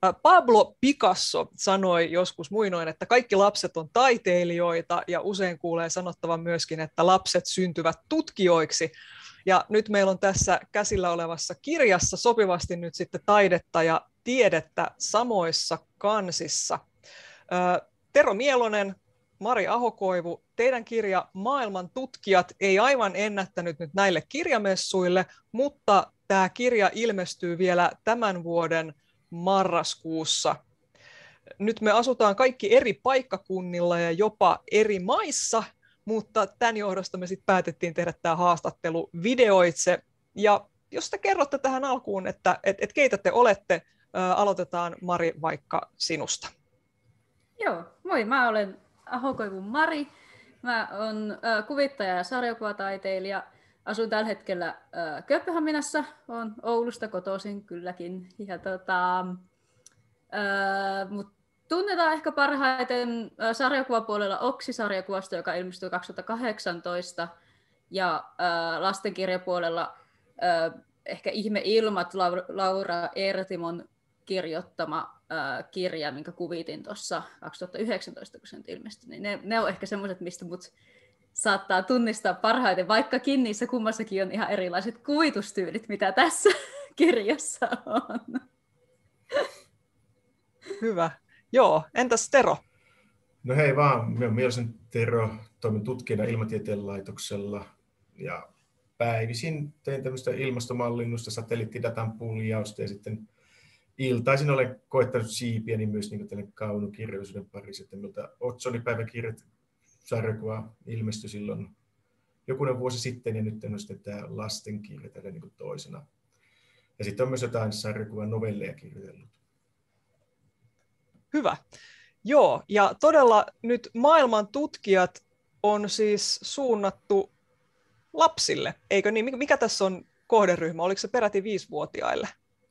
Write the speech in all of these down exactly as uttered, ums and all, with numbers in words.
Pablo Picasso sanoi joskus muinoin, että kaikki lapset on taiteilijoita, ja usein kuulee sanottavan myöskin, että lapset syntyvät tutkijoiksi. Ja nyt meillä on tässä käsillä olevassa kirjassa sopivasti nyt sitten taidetta ja tiedettä samoissa kansissa. Tero Mielonen, Mari Ahokoivu, teidän kirja Maailman tutkijat ei aivan ennättänyt nyt näille kirjamessuille, mutta tämä kirja ilmestyy vielä tämän vuoden marraskuussa. Nyt me asutaan kaikki eri paikkakunnilla ja jopa eri maissa, mutta tämän johdosta me sitten päätettiin tehdä tämä haastattelu videoitse. Ja jos te kerrotte tähän alkuun, että et, et keitä te olette, ää, aloitetaan Mari vaikka sinusta. Joo, moi, mä olen Ahokoivun Mari. Mä oon äh, kuvittaja ja sarjakuvataiteilija. Asun tällä hetkellä äh, Kööpenhaminassa. Oon Oulusta kotoisin kylläkin. Ja, tota, äh, mut tunnetaan ehkä parhaiten äh, sarjakuvapuolella Oksi-sarjakuvasta, joka ilmestyi kaksituhattakahdeksantoista. Ja äh, lastenkirjapuolella äh, ehkä Ihme ilmat, Laura, Laura Ertimon kirjoittama äh, kirja, minkä kuvitin tuossa kaksituhattayhdeksäntoista, kun se nyt ilmestyi. Niin ne, ne on ehkä semmoiset, mistä mut saattaa tunnistaa parhaiten, vaikkakin niissä kummassakin on ihan erilaiset kuvitustyylit, mitä tässä kirjassa on. Hyvä. Joo, entäs Tero? No hei vaan, minä olen Mielosen Tero, toimin tutkijana Ilmatieteen laitoksella ja päivisin tein tämmöistä ilmastomallinnusta, satelliittidatan puljausta ja sitten iltaisin olen koettanut siipiä niin myös niin tälle kaunokirjallisuuden parissa, että miltä Otsonipäiväkirjat sarjakuva ilmestyi silloin jokunen vuosi sitten ja nyt on sitten tämä lastenkirja tällä niin toisena. Ja sitten on myös jotain sarjakuvan novelleja kirjoitellut. Hyvä. Joo, ja todella nyt Maailman tutkijat on siis suunnattu lapsille, eikö niin? Mikä tässä on kohderyhmä? Oliko se peräti viisivuotiaille?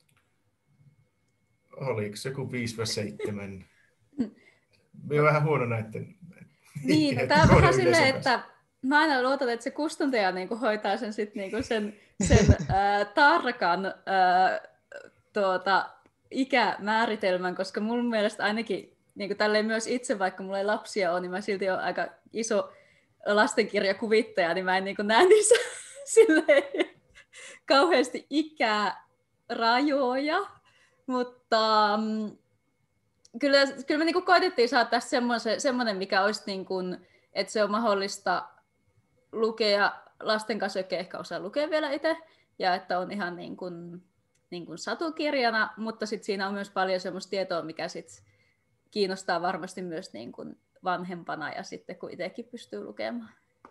Oliko se joku viisi seitsemän? Minä olen vähän huono näiden. Niin, tämä on vähän silleen, että mä aina luotan, että se kustantaja niinku hoitaa sen, sit niinku sen, sen äh, tarkan äh, tuota, ikämääritelmän, koska mun mielestä ainakin niinku tälleen myös itse, vaikka mulla ei lapsia ole, niin mä silti olen aika iso lastenkirjakuvittaja, niin mä en niinku näe niissä silleen kauheasti ikärajoja, mutta mm, Kyllä, kyllä me niinku koitettiin saada tässä semmoinen, mikä olisi, niinku, että se on mahdollista lukea lasten kanssa, jotka ehkä osaa lukea vielä itse, ja että on ihan niinku, niinku satukirjana, mutta sit siinä on myös paljon semmoista tietoa, mikä sit kiinnostaa varmasti myös niinku vanhempana ja sitten kun itsekin pystyy lukemaan.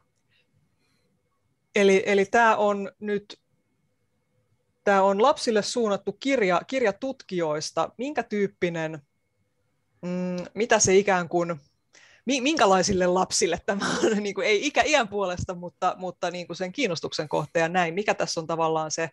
Eli, eli tämä on nyt tämä on lapsille suunnattu kirja, kirja tutkijoista. Minkä tyyppinen Mm, mitä se ikään kuin, minkälaisille lapsille tämä on, niin kuin, ei ikä iän puolesta, mutta, mutta niin kuin sen kiinnostuksen kohteen ja näin. Mikä tässä on tavallaan se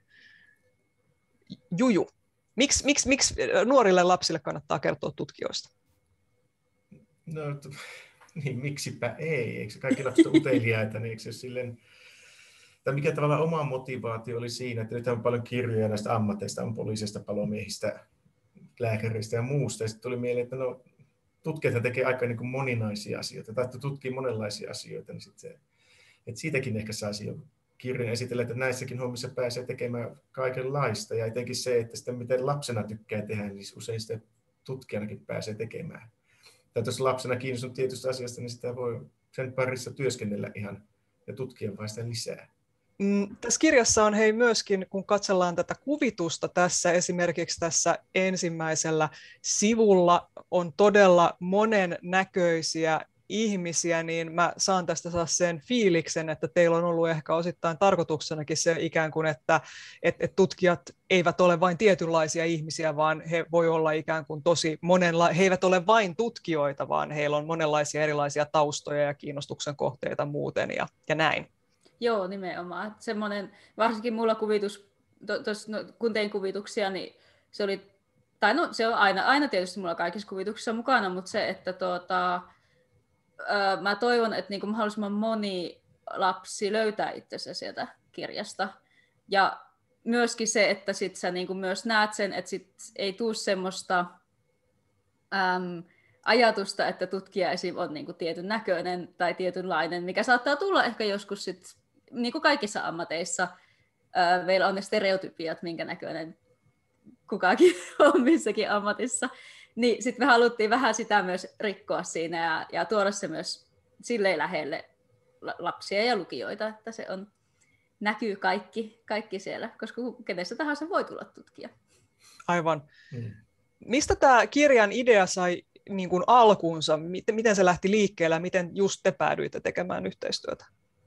juju? Miks, miksi, miksi nuorille lapsille kannattaa kertoa tutkijoista? No, niin miksipä ei? Eikö kaikki lapset ole uteliaita? Niin eikö se silleen, tai mikä tavallaan oma motivaatio oli siinä, että nyt on paljon kirjoja näistä ammateista, on poliisista, palomiehistä, lääkäristä ja muusta. Ja sitten tuli mieleen, että no, tutkijat tekee aika niin kuin moninaisia asioita, tai tutkii monenlaisia asioita, niin sit se, että siitäkin ehkä saisi jo kirjan esitellä, että näissäkin hommissa pääsee tekemään kaikenlaista, ja etenkin se, että sitä miten lapsena tykkää tehdä, niin usein sitä tutkijanakin pääsee tekemään. Tai jos lapsena kiinnostunut tietystä asiasta, niin sitä voi sen parissa työskennellä ihan ja tutkia vain sitä lisää. Mm, tässä kirjassa on hei myöskin, kun katsellaan tätä kuvitusta tässä, esimerkiksi tässä ensimmäisellä sivulla on todella monen näköisiä ihmisiä, niin mä saan tästä saa sen fiiliksen, että teillä on ollut ehkä osittain tarkoituksenakin se ikään kuin, että et, et tutkijat eivät ole vain tietynlaisia ihmisiä, vaan he voi olla ikään kuin tosi monenla- he eivät ole vain tutkijoita, vaan heillä on monenlaisia erilaisia taustoja ja kiinnostuksen kohteita muuten ja, ja näin. Joo, nimenomaan. Semmoinen, varsinkin mulla kuvitus, to, tos, no, kun tein kuvituksia, niin se oli, tai no se on aina, aina tietysti mulla kaikissa kuvituksissa mukana, mutta se, että tuota, ää, mä toivon, että niinku mahdollisimman moni lapsi löytää itsensä sieltä kirjasta. Ja myöskin se, että sit sä niinku myös näet sen, että sit ei tule semmoista äm, ajatusta, että tutkija esim. On niin kuin tietyn näköinen tai tietynlainen, mikä saattaa tulla ehkä joskus sit, niin kuin kaikissa ammateissa. Ää, meillä on ne stereotypiat, minkä näköinen kukakin on missäkin ammatissa. Niin sitten me haluttiin vähän sitä myös rikkoa siinä ja, ja tuoda se myös silleen lähelle lapsia ja lukijoita, että se on, näkyy kaikki, kaikki siellä, koska kenestä tahansa voi tulla tutkija. Aivan. Hmm. Mistä tämä kirjan idea sai niin kuin alkunsa? Miten, miten se lähti liikkeelle ja miten just te päädyitte tekemään yhteistyötä?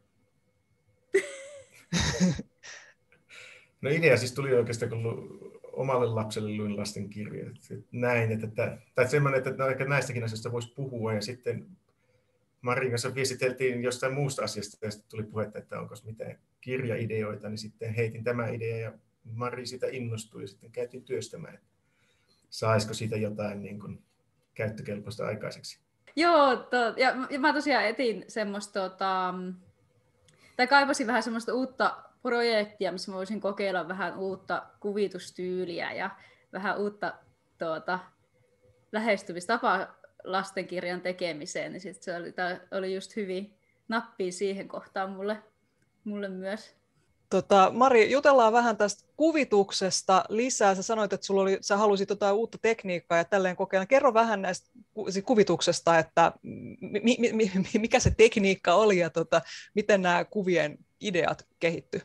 No idea siis tuli oikeastaan, kun omalle lapselle luin lastenkirjoja. Näin, että, että, tai semmoinen, että no, ehkä näistäkin asioista voisi puhua ja sitten Marin kanssa viestiteltiin jostain muusta asiasta ja sitten tuli puhetta, että onko mitään kirjaideoita, niin sitten heitin tämä idea ja Mari siitä innostui ja sitten käytiin työstämään, että saisiko siitä jotain niin kuin käyttökelpoista aikaiseksi. Joo, to, ja, ja mä tosiaan etin semmoista, tota, tai kaipasin vähän semmoista uutta projektia, missä mä voisin kokeilla vähän uutta kuvitustyyliä ja vähän uutta tuota, lähestymistapaa lastenkirjan tekemiseen, niin sit se oli, oli just hyvin nappia siihen kohtaan mulle, mulle myös. Tota, Mari, jutellaan vähän tästä kuvituksesta lisää. Sä sanoit, että sulla oli, sä halusit jotain uutta tekniikkaa ja tälleen kokeilla. Kerro vähän näistä kuvituksesta, että mi, mi, mi, mikä se tekniikka oli ja tota, miten nämä kuvien ideat kehittyi?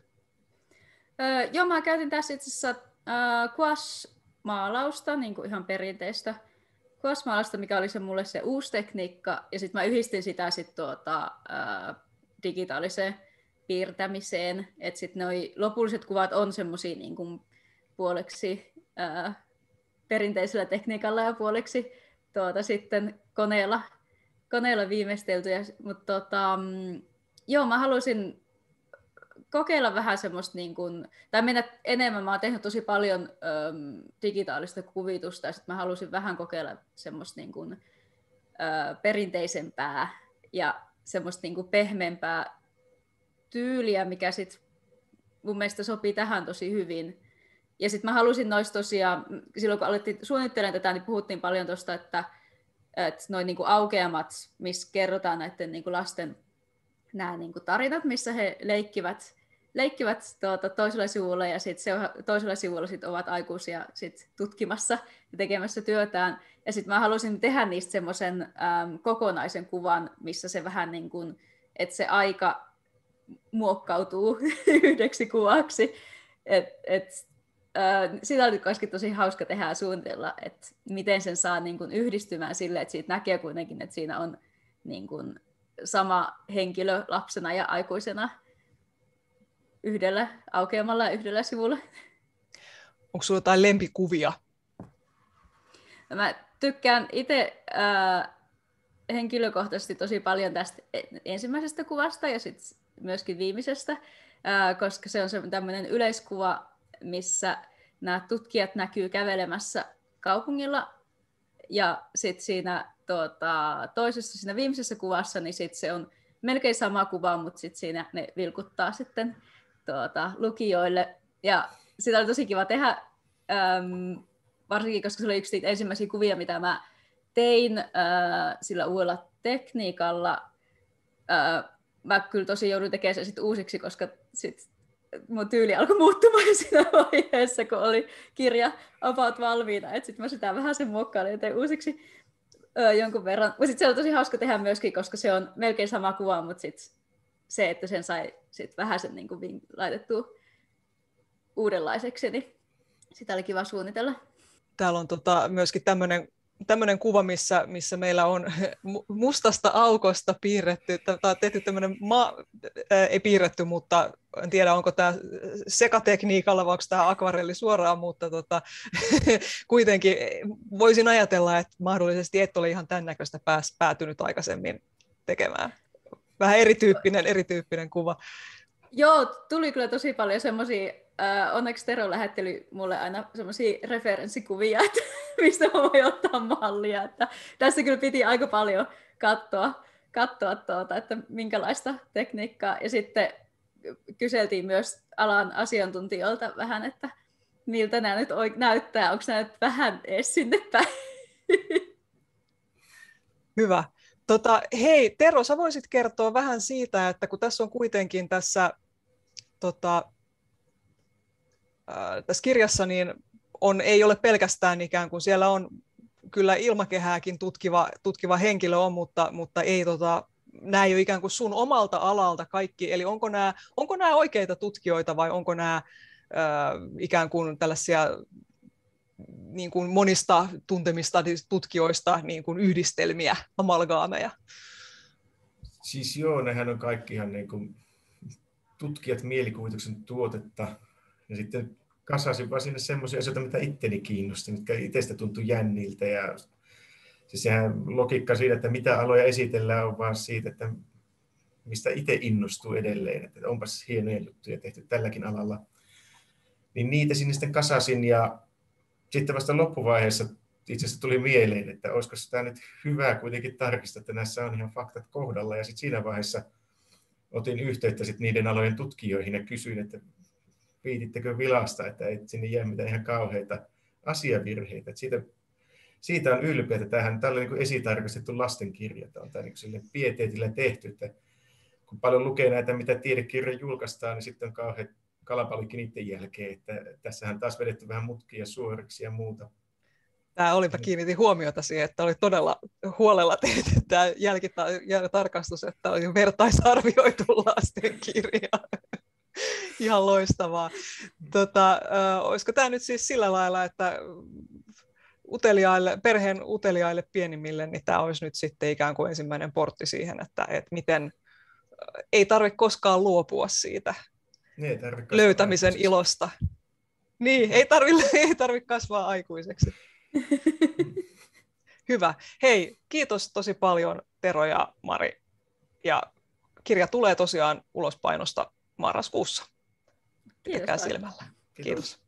Öö, joo, mä käytin tässä itse asiassa äh, gouache-maalausta, niin kuin ihan perinteistä gouache-maalausta, mikä oli se mulle se uusi tekniikka, ja sitten mä yhdistin sitä sit tuota, äh, digitaaliseen piirtämiseen, että sitten noi lopulliset kuvat on semmosia niin kuin puoleksi ää, perinteisellä tekniikalla ja puoleksi tuota, sitten koneella, koneella viimeisteltyjä, mutta tota, joo, mä halusin kokeilla vähän semmoista, niin kuin, tai mennä enemmän, mä oon tehnyt tosi paljon äm, digitaalista kuvitusta, ja sitten mä halusin vähän kokeilla semmoista niin kuin, ää, perinteisempää ja semmoista niin kuin pehmeämpää tyyliä, mikä sit mun mielestä sopii tähän tosi hyvin. Ja sitten mä halusin noista tosiaan, silloin kun alettiin suunnittelemaan tätä, niin puhuttiin paljon tuosta, että, että noin niinku aukeamat, missä kerrotaan näiden niinku lasten nämä niinku tarinat, missä he leikkivät, leikkivät tuota toisella sivulla ja sit se, toisella sivulla sit ovat aikuisia sit tutkimassa ja tekemässä työtään. Ja sitten mä halusin tehdä niistä semmoisen äm, kokonaisen kuvan, missä se vähän niin kuin, että se aika muokkautuu yhdeksi kuvaksi. Et, et, äh, sitä oli kuitenkin tosi hauska tehdä ja suunnitella, että miten sen saa niin kuin yhdistymään sille, että siitä näkee kuitenkin, että siinä on niin kuin sama henkilö lapsena ja aikuisena yhdellä aukeamalla ja yhdellä sivulla. Onko sinulla jotain lempikuvia? Mä tykkään itse äh, henkilökohtaisesti tosi paljon tästä ensimmäisestä kuvasta ja sitten myöskin viimeisestä, koska se on se tämmöinen yleiskuva, missä nämä tutkijat näkyy kävelemässä kaupungilla ja sitten siinä tuota, toisessa, siinä viimeisessä kuvassa, niin sit se on melkein sama kuva, mutta sitten siinä ne vilkuttaa sitten tuota, lukijoille ja sitä oli tosi kiva tehdä, äm, varsinkin koska se oli yksi ensimmäisiä kuvia, mitä mä tein äh, sillä uudella tekniikalla. Äh, mä kyllä tosi jouduin tekemään sen sit uusiksi, koska sit mun tyyli alkoi muuttumaan siinä vaiheessa, kun oli kirja about valmiina. Sitten mä sitä vähän sen muokkailin ja tein uusiksi öö, jonkun verran. Mutta sitten se on tosi hauska tehdä myöskin, koska se on melkein sama kuva, mutta sit se, että sen sai sit vähän sen niin kuin laitettua uudenlaiseksi, niin sitä oli kiva suunnitella. Täällä on tota, myöskin tämmöinen tämmöinen kuva, missä, missä meillä on mustasta aukosta piirretty, tai tehty tämmöinen, ma- ää, ei piirretty, mutta en tiedä, onko tämä sekatekniikalla, vai onko tämä akvarelli suoraan, mutta tota, kuitenkin voisin ajatella, että mahdollisesti et ole ihan tämän näköistä pääs, päätynyt aikaisemmin tekemään. Vähän erityyppinen, erityyppinen kuva. Joo, tuli kyllä tosi paljon semmoisia. Uh, onneksi Tero lähetteli mulle aina semmoisia referenssikuvia, että mistä mä voin ottaa mallia. Että tässä kyllä piti aika paljon katsoa, katsoa tuota, että minkälaista tekniikkaa. Ja sitten kyseltiin myös alan asiantuntijoilta vähän, että miltä nämä nyt näyttää, onko nämä nyt vähän edes sinne päin. Hyvä. Tota, hei, Tero, sä voisit kertoa vähän siitä, että kun tässä on kuitenkin tässä, tota, ää, tässä kirjassa, niin on, ei ole pelkästään ikään kuin, siellä on kyllä ilmakehääkin tutkiva, tutkiva henkilö on, mutta, mutta ei tota, nämä ei ole ikään kuin sun omalta alalta kaikki, eli onko nämä, onko nämä oikeita tutkijoita vai onko nämä ää, ikään kuin tällaisia niin kuin monista tuntemista tutkijoista niin kuin yhdistelmiä, amalgaameja? Siis joo, nehän on kaikki ihan niin kuin tutkijat mielikuvituksen tuotetta. Ja sitten kasasin vaan sinne semmoisia asioita, mitä itteni kiinnosti, mitkä itsestä tuntui jänniltä. Ja siis sehän logiikka siitä, että mitä aloja esitellään, on vaan siitä, että mistä itse innostuu edelleen. Että onpas hienoja juttuja tehty tälläkin alalla. Niin niitä sinne sitten kasasin ja sitten vasta loppuvaiheessa itse asiassa tuli mieleen, että olisiko sitä nyt hyvä kuitenkin tarkistaa, että näissä on ihan faktat kohdalla. Ja sitten siinä vaiheessa otin yhteyttä sitten niiden alojen tutkijoihin ja kysyin, että viitittekö vilasta, että ei sinne jää mitään ihan kauheita asiavirheitä. Että siitä, siitä on ylpeä, että tämähän tällä niin kuin esitarkastettu lastenkirja. Tämä on tämä niin pieteetillä tehty, että kun paljon lukee näitä, mitä tiedekirja julkaistaan, niin sitten on kauhean kalapallikki niiden jälkeen, että tässähän taas vedetty vähän mutkia suoriksi ja muuta. Tämä olipa kiinnitin huomiota siihen, että oli todella huolella tehty tämä jälkitarkastus, että oli vertaisarvioitu lastenkirja. Ihan loistavaa. Tota, äh, olisiko tämä nyt siis sillä lailla, että uteliaille, perheen uteliaille pienimmille, niin tämä olisi nyt sitten ikään kuin ensimmäinen portti siihen, että, että miten ei tarvitse koskaan luopua siitä Ei löytämisen ilosta. Niin, ei tarvitse ei tarvi kasvaa aikuiseksi. Hyvä. Hei, kiitos tosi paljon Tero ja Mari. Ja kirja tulee tosiaan ulospainosta marraskuussa. Pitäkää silmällä. Kiitos. Kiitos.